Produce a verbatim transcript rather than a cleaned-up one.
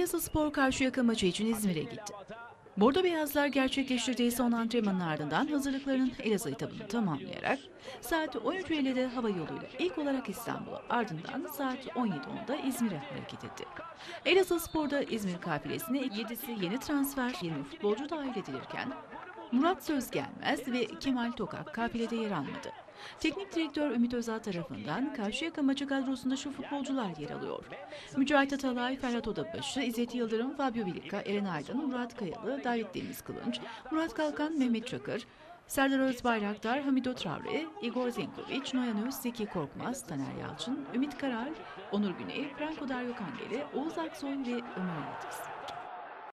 Elazığspor Karşıyaka maçı için İzmir'e gitti. Bordo Beyazlar gerçekleştirdiği son antrenmanın ardından hazırlıklarının Elazığ etabını tamamlayarak saat on üç ellide hava yoluyla ilk olarak İstanbul'a, ardından saat on yedi onda İzmir'e hareket etti. Elazığspor'da İzmir kafilesine yedisi yeni transfer, yirmi futbolcu dahil edilirken Murat Sözgelmez ve Kemal Tokak kafilede yer almadı. Teknik direktör Ümit Özal tarafından Karşıyaka maçı kadrosunda şu futbolcular yer alıyor: Mücahit Atalay, Ferhat Odabaşı, İzzet Yıldırım, Fabio Vilica, Eren Aydın, Murat Kayalı, Davet Deniz Kılınç, Murat Kalkan, Mehmet Çakır, Serdar Özbayraktar, Hamido Traore, Igor Zenkovic, Noyan Öz, Zeki Korkmaz, Taner Yalçın, Ümit Karal, Onur Güney, Franco Dario Kangeli, Oğuz Aksoy ve Ömer Yıldız.